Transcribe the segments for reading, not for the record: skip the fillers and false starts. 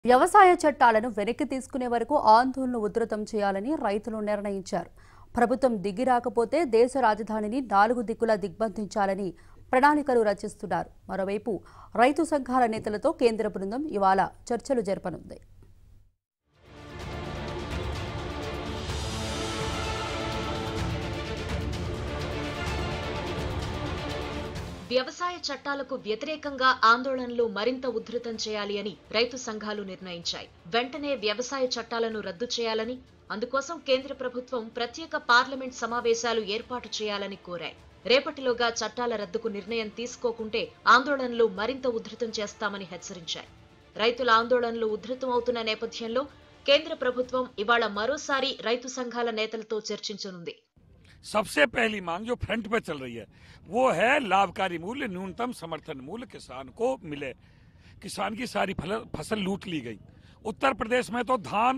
వ్యవసాయ చట్టాలను వెనక్కి తీసుకునే వరకు ఆందోళన ఉధృతం చేయాలని రైతులు నిర్ణయించారు. ప్రభుత్వం దిగి రాకపోతే దేశ రాజధానిని 4 దిక్కులా దిగ్బంధించాలని ప్రణాళికలు రచిస్తున్నారు. మరోవైపు రైతు సంఘాల నేతలతో కేంద్ర బృందం ఇవాళ చర్చలు జరపనుంది. వ్యవసాయ చట్టాలకు వ్యతిరేకంగా ఆందోళనలు మరింత ఉధృతం చేయాలి అని రైతు సంఘాలు నిర్ణయించాయి. వెంటనే వ్యవసాయ చట్టాలను రద్దు చేయాలని, అందుకోసం కేంద్ర ప్రభుత్వం ప్రత్యేక పార్లమెంట్ సమావేశాలు ఏర్పాటు చేయాలని కోరాయి. రేపటిలోగా చట్టాల రద్దుకు నిర్ణయం తీసుకోకుంటే ఆందోళనలు మరింత ఉధృతం చేస్తామని హెచ్చరించాయి. రైతుల ఆందోళనలు ఉధృతం అవుతున్న నేపథ్యంలో కేంద్ర ప్రభుత్వం ఇవాళ మరోసారి రైతు సంఘాల నేతలతో చర్చించనుంది. सबसे पहली मांग जो फ्रंट पे चल रही है वो है लाभकारी मूल्य, न्यूनतम समर्थन मूल्य किसान को मिले। किसान की सारी फसल लूट ली गई। उत्तर प्रदेश में तो धान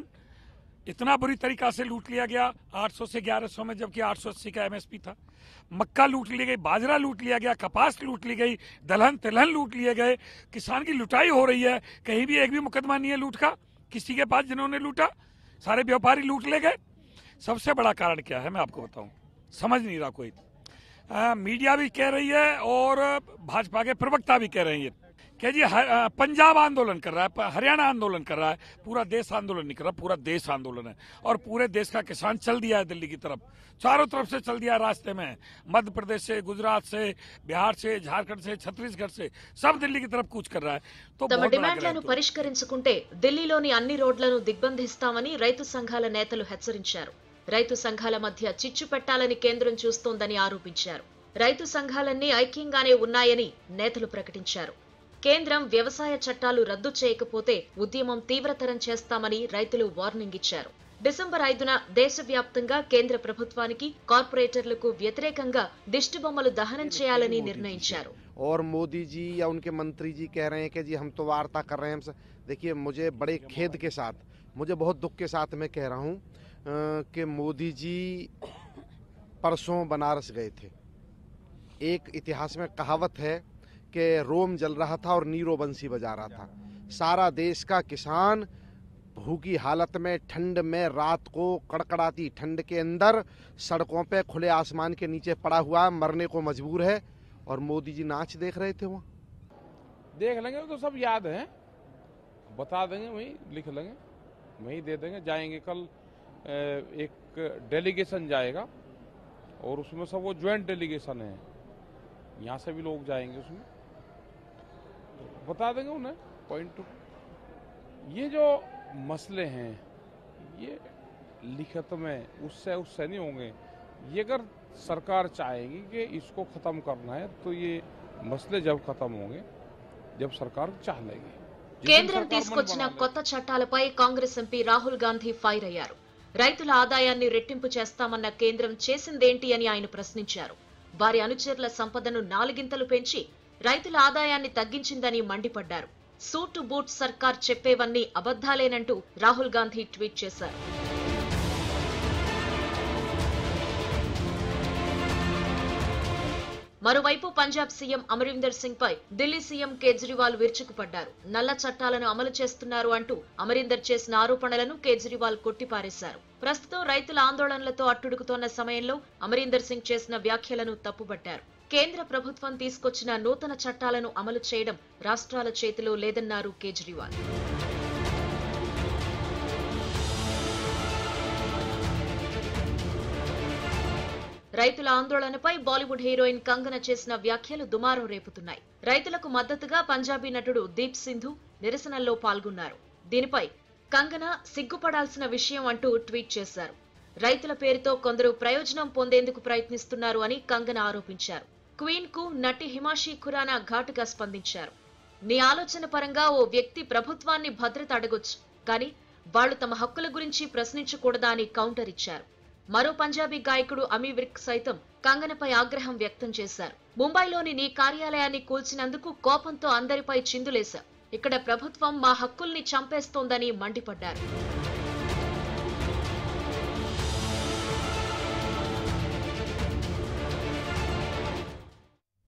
इतना बुरी तरीका से लूट लिया गया 800 से 1100 में, जबकि 880 का एमएसपी था। मक्का लूट ली गई, बाजरा लूट लिया गया, कपास लूट ली गई, दलहन तिलहन लूट लिए गए। किसान की लुटाई हो रही है। कहीं भी एक भी मुकदमा नहीं है लूट का किसी के पास जिन्होंने लूटा। सारे व्यापारी लूट ले गए। सबसे बड़ा कारण क्या है मैं आपको बताऊं, समझ नहीं रहा कोई। मीडिया भी कह रही है और भाजपा के प्रवक्ता भी कह रहे हैं कि जी पंजाब आंदोलन कर रहा है, हरियाणा आंदोलन कर रहा है, पूरा देश आंदोलन नहीं कर रहा, पूरा देश आंदोलन है। और पूरे देश का किसान चल दिया है दिल्ली की तरफ, चारों तरफ से चल दिया है रास्ते में। मध्य प्रदेश से, गुजरात से, बिहार से, झारखंड से, छत्तीसगढ़ से सब दिल्ली की तरफ कूच कर रहा है। तो తమ డిమాండ్లను పరిష్కరించుకుంటే ఢిల్లీలోని అన్ని రోడ్లను దిగ్బంధిస్తామని రైతు సంఘాల నేతలు హెచ్చరించారు. రైతు సంఘాల మధ్య చిచ్చు పెట్టాలని కేంద్రం చూస్తోందని ఆరోపించారు. రైతు సంఘాలన్నీ ఐక్యంగానే ఉన్నాయని నేతలు ప్రకటించారు. కేంద్రం వ్యవసాయ చట్టాలు రద్దు చేయకపోతే ఉద్యమం తీవ్రతరం చేస్తామని రైతులు వార్నింగ్ ఇచ్చారు. డిసెంబర్ 5న దేశవ్యాప్తంగా కేంద్ర ప్రభుత్వానికి కార్పొరేటర్లకు వ్యతిరేకంగా దిష్టిబొమ్మలు దహనం చేయాలని నిర్ణయించారు. और मोदी जी या उनके मंत्री जी कह रहे हैं कि जी हम तो वार्ता कर रहे हैं। देखिए, मुझे बड़े खेद के साथ, मुझे बहुत दुख के साथ मैं कह रहा हूँ कि मोदी जी परसों बनारस गए थे। एक इतिहास में कहावत है कि रोम जल रहा था और नीरो बंसी बजा रहा था। सारा देश का किसान भूखी हालत में, ठंड में, रात को कड़कड़ाती ठंड के अंदर सड़कों पे खुले आसमान के नीचे पड़ा हुआ मरने को मजबूर है। और मोदी जी नाच देख रहे थे। वहाँ देख लेंगे तो सब याद है, बता देंगे, वही लिख लेंगे, वही दे देंगे। जाएंगे कल एक डेलीगेशन जाएगा और उसमें सब वो ज्वाइंट डेलीगेशन है, यहाँ से भी लोग जाएंगे, उसमें बता देंगे उन्हें पॉइंट। ये जो मसले हैं ये लिखत में उससे नहीं होंगे। ये अगर सरकार चाहेगी कि इसको खत्म करना है तो ये मसले जब खत्म होंगे जब सरकार चाह लेगी। కేంద్రం తీసుకొచ్చిన కొత్త చట్టాలపై కాంగ్రెస్ ఎంపీ రాహుల్ గాంధీ ఫైర్ అయ్యారు. రైతుల ఆదాయాన్ని రెట్టింపు చేస్తామన్న కేంద్రం చేసిందేంటి అని ఆయన ప్రశ్నించారు. వారి అనుచరుల సంపదను 4 గింతలు పెంచి రైతుల ఆదాయాన్ని తగ్గించిందని మండిపడ్డారు. సూటు బూట్ సర్కార్ చెప్పేవన్నీ అబద్ధాలేనంటూ రాహుల్ గాంధీ ట్వీట్ చేశారు. మరోవైపు పంజాబ్ సీఎం అమరీందర్ సింగ్ పై ఢిల్లీ సీఎం కేజ్రీవాల్ విరుచుకుపడ్డారు. నల్ల చట్టాలను అమలు చేస్తున్నారు అంటూ అమరీందర్ చేసిన ఆరోపణలను కేజ్రీవాల్ కొట్టిపారేశారు. ప్రస్తుతం రైతుల ఆందోళనలతో అట్టుడుకుతోన్న సమయంలో అమరీందర్ సింగ్ చేసిన వ్యాఖ్యలను తప్పుపట్టారు. కేంద్ర ప్రభుత్వం తీసుకొచ్చిన నూతన చట్టాలను అమలు చేయడం రాష్ట్రాల చేతిలో లేదన్నారు కేజ్రీవాల్. రైతుల ఆందోళనపై బాలీవుడ్ హీరోయిన్ కంగన చేసిన వ్యాఖ్యలు దుమారం రేపుతున్నాయి. రైతులకు మద్దతుగా పంజాబీ నటుడు దీప్ సింధు నిరసనల్లో పాల్గొన్నారు. దీనిపై కంగన సిగ్గుపడాల్సిన విషయం అంటూ ట్వీట్ చేశారు. రైతుల పేరుతో కొందరు ప్రయోజనం పొందేందుకు ప్రయత్నిస్తున్నారు అని కంగన ఆరోపించారు. క్వీన్ కు నటి హిమాషి ఖురానా ఘాటుగా స్పందించారు. నీ ఆలోచన పరంగా ఓ వ్యక్తి ప్రభుత్వాన్ని భద్రత అడగొచ్చు, కానీ వాళ్లు తమ హక్కుల గురించి ప్రశ్నించకూడదా అని కౌంటర్ ఇచ్చారు. మరో పంజాబీ గాయకుడు అమీ విర్క్ సైతం కంగనపై ఆగ్రహం వ్యక్తం చేశారు. ముంబైలోని నీ కార్యాలయాన్ని కూల్చినందుకు కోపంతో అందరిపై చిందులేశారు. ఇక్కడ ప్రభుత్వం మా హక్కుల్ని చంపేస్తోందని మండిపడ్డారు.